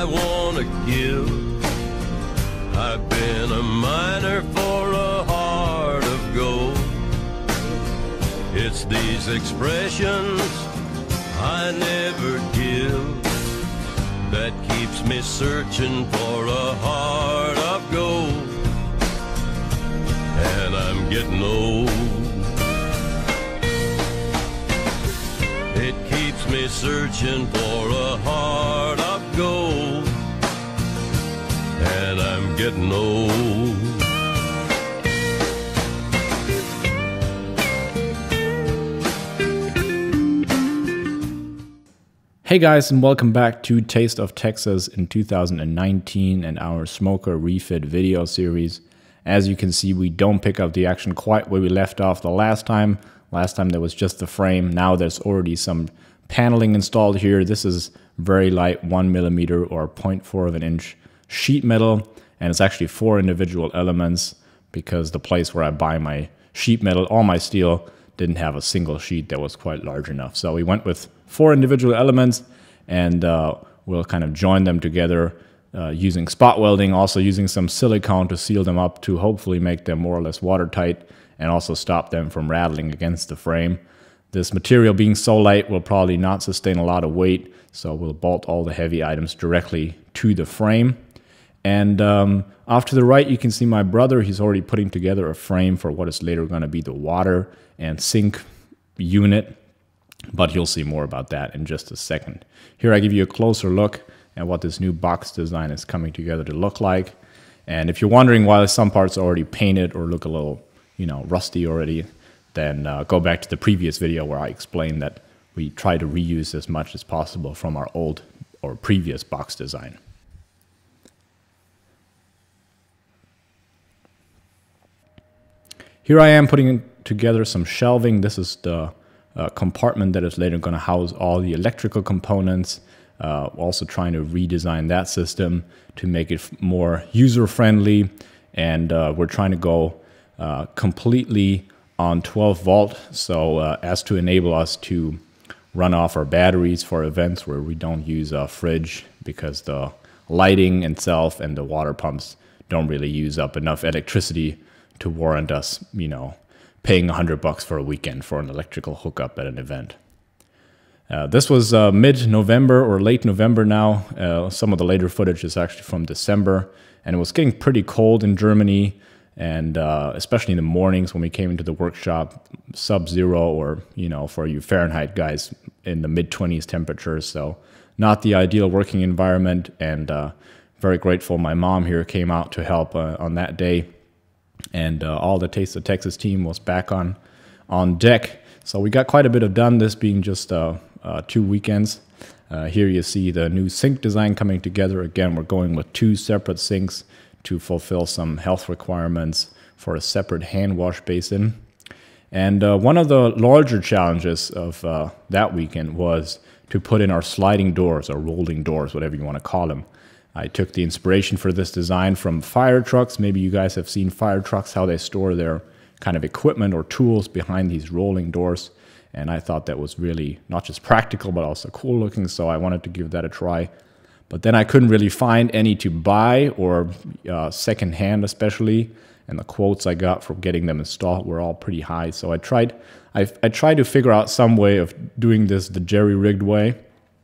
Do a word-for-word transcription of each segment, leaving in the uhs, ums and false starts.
I wanna give. I've been a miner for a heart of gold. It's these expressions I never give that keeps me searching for a heart of gold. And I'm getting old. It keeps me searching for a heart of gold. And I'm getting old. Hey guys, and welcome back to Taste of Texas in two thousand nineteen and our smoker refit video series. As you can see, we don't pick up the action quite where we left off the last time. Last time there was just the frame. Now there's already some paneling installed here. This is very light one millimeter or zero point four of an inch sheet metal, and it's actually four individual elements because the place where I buy my sheet metal, all my steel, didn't have a single sheet that was quite large enough. So we went with four individual elements, and uh, we'll kind of join them together uh, using spot welding, also using some silicone to seal them up to hopefully make them more or less watertight and also stop them from rattling against the frame. This material being so light will probably not sustain a lot of weight, so we'll bolt all the heavy items directly to the frame. And um, off to the right, you can see my brother. He's already putting together a frame for what is later going to be the water and sink unit, but you'll see more about that in just a second. Here I give you a closer look at what this new box design is coming together to look like. And if you're wondering why some parts are already painted or look a little, you know, rusty already, then uh, go back to the previous video where I explained that we try to reuse as much as possible from our old or previous box design. Here I am putting together some shelving. This is the uh, compartment that is later going to house all the electrical components. Uh, also trying to redesign that system to make it more user-friendly. And uh, we're trying to go uh, completely on twelve volt, so uh, as to enable us to run off our batteries for events where we don't use a fridge, because the lighting itself and the water pumps don't really use up enough electricity to warrant us, you know, paying a hundred bucks for a weekend for an electrical hookup at an event. Uh, this was uh, mid-November or late November now. Uh, some of the later footage is actually from December, and it was getting pretty cold in Germany, and uh, especially in the mornings when we came into the workshop, sub-zero, or, you know, for you Fahrenheit guys, in the mid twenties temperatures. So not the ideal working environment, and uh, very grateful my mom here came out to help uh, on that day. And uh, all the Taste of Texas team was back on on deck. So we got quite a bit of done, this being just uh, uh, two weekends. Uh, here you see the new sink design coming together. Again, we're going with two separate sinks to fulfill some health requirements for a separate hand wash basin. And uh, one of the larger challenges of uh, that weekend was to put in our sliding doors, or rolling doors, whatever you want to call them. I took the inspiration for this design from fire trucks. Maybe you guys have seen fire trucks, how they store their kind of equipment or tools behind these rolling doors. And I thought that was really not just practical, but also cool looking, so I wanted to give that a try. But then I couldn't really find any to buy, or uh, secondhand especially, and the quotes I got for getting them installed were all pretty high. So I tried, I, I tried to figure out some way of doing this the jerry-rigged way,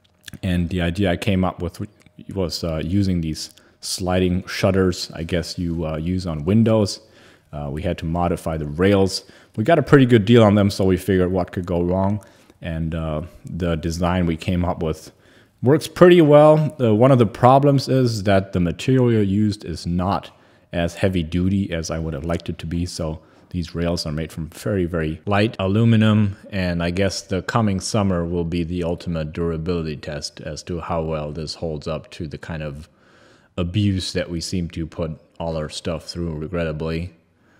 and the idea I came up with was uh, using these sliding shutters, I guess you uh, use on windows. Uh, we had to modify the rails. We got a pretty good deal on them, so we figured what could go wrong. And uh, the design we came up with works pretty well. Uh, one of the problems is that the material used is not as heavy duty as I would have liked it to be. So these rails are made from very, very light aluminum, and I guess the coming summer will be the ultimate durability test as to how well this holds up to the kind of abuse that we seem to put all our stuff through, regrettably.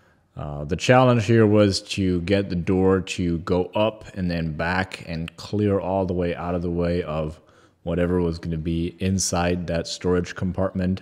Uh, the challenge here was to get the door to go up and then back and clear all the way out of the way of whatever was going to be inside that storage compartment.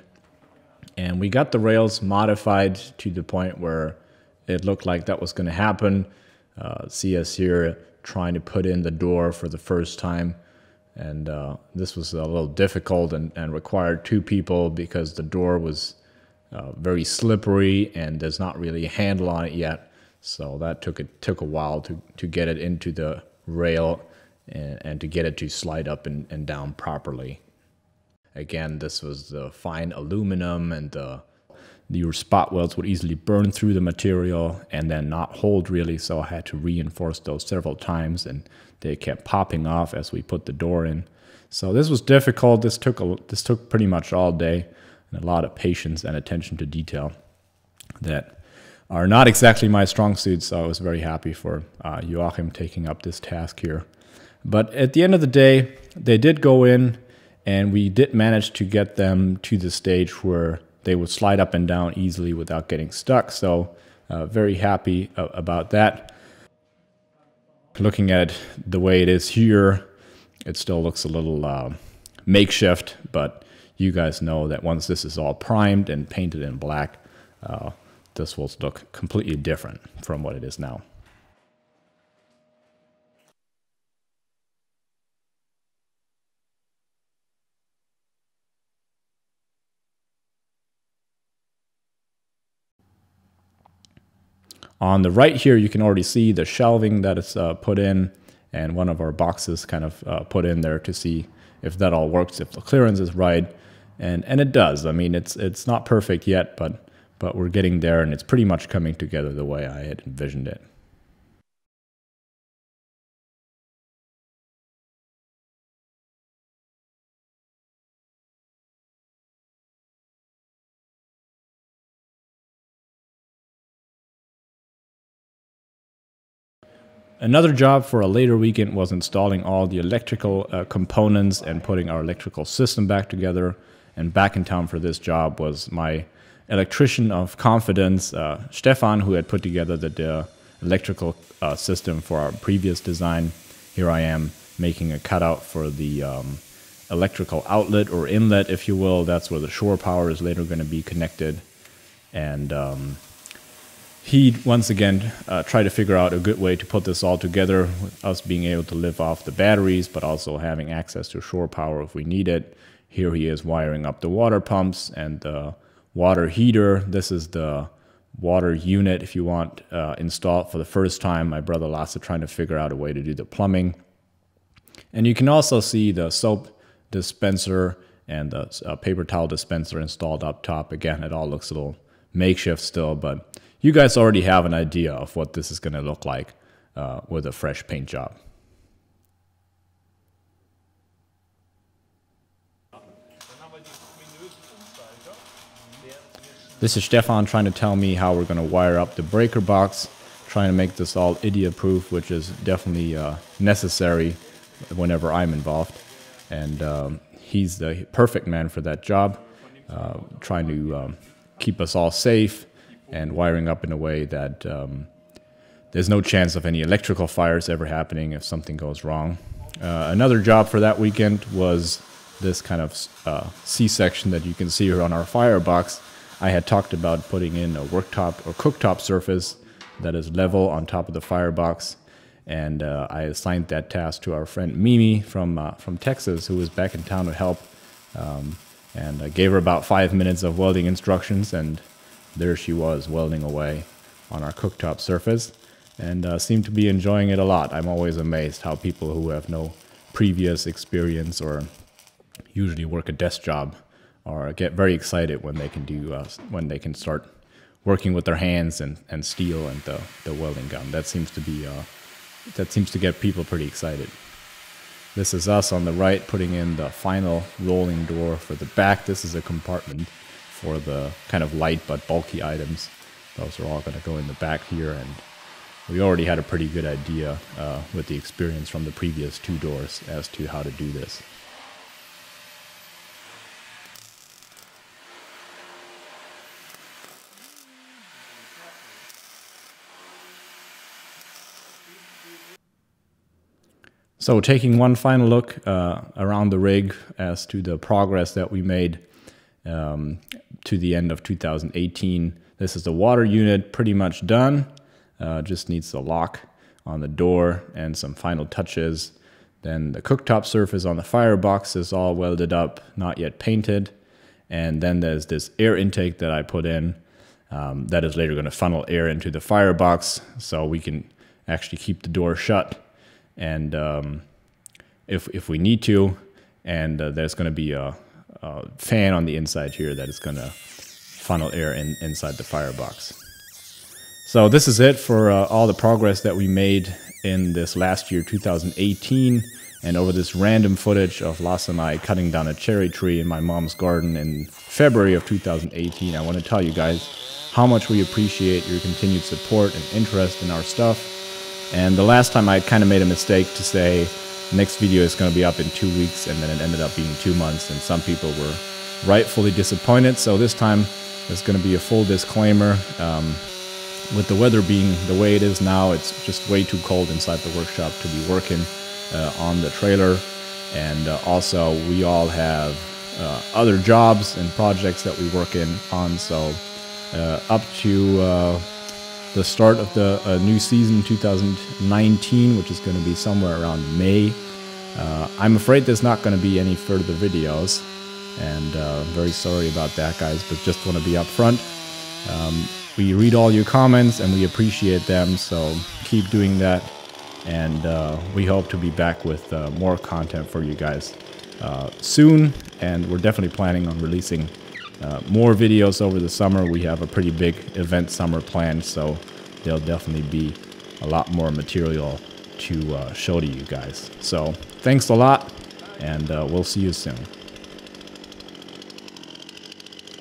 And we got the rails modified to the point where it looked like that was going to happen. Uh, see us here trying to put in the door for the first time. And uh, this was a little difficult and, and required two people because the door was uh, very slippery and there's not really a handle on it yet. So that took it took a while to, to get it into the rail and, and to get it to slide up and, and down properly. Again, this was the fine aluminum, and the your spot welds would easily burn through the material and then not hold really, so I had to reinforce those several times, and they kept popping off as we put the door in. So this was difficult. This took a, this took pretty much all day, and a lot of patience and attention to detail that are not exactly my strong suit, so I was very happy for uh, Joachim taking up this task here. But at the end of the day, they did go in, and we did manage to get them to the stage where they would slide up and down easily without getting stuck. So uh, very happy uh, about that. Looking at it the way it is here, it still looks a little uh, makeshift, but you guys know that once this is all primed and painted in black, uh, this will look completely different from what it is now. On the right here, you can already see the shelving that is uh, put in, and one of our boxes kind of uh, put in there to see if that all works, if the clearance is right, and and it does. I mean, it's it's not perfect yet, but but we're getting there, and it's pretty much coming together the way I had envisioned it. Another job for a later weekend was installing all the electrical uh, components and putting our electrical system back together. And back in town for this job was my electrician of confidence, uh, Stefan, who had put together the, the electrical uh, system for our previous design. Here I am making a cutout for the um, electrical outlet or inlet, if you will. That's where the shore power is later going to be connected. And um, he, once again, uh, tried to figure out a good way to put this all together, with us being able to live off the batteries, but also having access to shore power if we need it. Here he is wiring up the water pumps and the water heater. This is the water unit, if you want, uh, installed for the first time. My brother Lasse trying to figure out a way to do the plumbing. And you can also see the soap dispenser and the uh, paper towel dispenser installed up top. Again, it all looks a little makeshift still, but you guys already have an idea of what this is going to look like uh, with a fresh paint job. This is Stefan trying to tell me how we're going to wire up the breaker box, trying to make this all idiot-proof, which is definitely uh, necessary whenever I'm involved. And um, he's the perfect man for that job, uh, trying to um, keep us all safe and wiring up in a way that um, there's no chance of any electrical fires ever happening if something goes wrong. Uh, another job for that weekend was this kind of uh, C-section that you can see here on our firebox. I had talked about putting in a worktop or cooktop surface that is level on top of the firebox, and uh, I assigned that task to our friend Mimi from uh, from Texas, who was back in town to help, um, and I gave her about five minutes of welding instructions, and there she was welding away on our cooktop surface, and uh, seemed to be enjoying it a lot. I'm always amazed how people who have no previous experience or usually work a desk job or get very excited when they can do uh, when they can start working with their hands and, and steel and the, the welding gun. That seems to be uh, that seems to get people pretty excited. This is us on the right putting in the final rolling door for the back. This is a compartment for the kind of light but bulky items. Those are all going to go in the back here, and we already had a pretty good idea uh, with the experience from the previous two doors as to how to do this. So taking one final look uh, around the rig as to the progress that we made um, to the end of two thousand eighteen. This is the water unit pretty much done. Uh, just needs the lock on the door and some final touches. Then the cooktop surface on the firebox is all welded up, not yet painted. And then there's this air intake that I put in um, that is later going to funnel air into the firebox so we can actually keep the door shut and um, if, if we need to. And uh, there's going to be a, a fan on the inside here that is going to funnel air in, inside the firebox. So this is it for uh, all the progress that we made in this last year, two thousand eighteen, and over this random footage of Lasse and I cutting down a cherry tree in my mom's garden in February of two thousand eighteen. I want to tell you guys how much we appreciate your continued support and interest in our stuff. And the last time I kind of made a mistake to say next video is going to be up in two weeks, and then it ended up being two months, and some people were rightfully disappointed. So this time there's going to be a full disclaimer. Um, With the weather being the way it is now, it's just way too cold inside the workshop to be working uh, on the trailer. And uh, also, we all have uh, other jobs and projects that we work in on. So uh, up to uh, the start of the uh, new season, two thousand nineteen, which is going to be somewhere around May, uh, I'm afraid there's not going to be any further videos. And uh, I'm very sorry about that, guys, but just want to be upfront. Um, We read all your comments and we appreciate them, so keep doing that. And uh, we hope to be back with uh, more content for you guys uh, soon. And we're definitely planning on releasing uh, more videos over the summer. We have a pretty big event summer planned, so there'll definitely be a lot more material to uh, show to you guys. So thanks a lot, and uh, we'll see you soon.